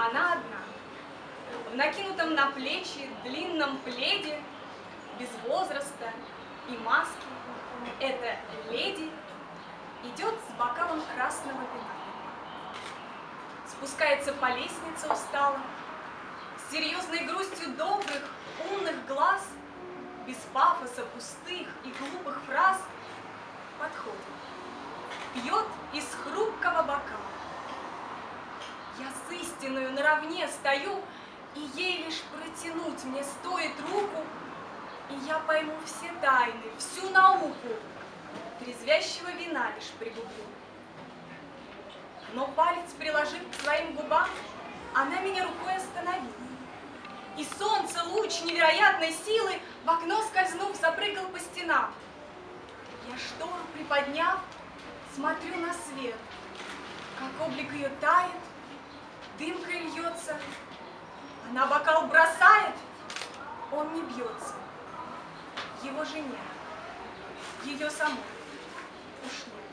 Она одна, в накинутом на плечи длинном пледе, без возраста и маски, эта леди идет с бокалом красного вина. Спускается по лестнице устало, с серьезной грустью добрых, умных глаз, без пафоса пустых и глупых фраз, подходит, пьет из хрупкого бокала. Я с истиною наравне стою, и ей лишь протянуть мне стоит руку, и я пойму все тайны, всю науку, трезвящего вина лишь пригублю. Но палец приложив к своим губам, она меня рукой остановила. И солнце, луч невероятной силы, в окно скользнув, запрыгал по стенам. Я штору приподняв, смотрю на свет, как облик ее тает, дымкой льется. Она бокал бросает, он не бьется. Его же нет, ее самой уж нет.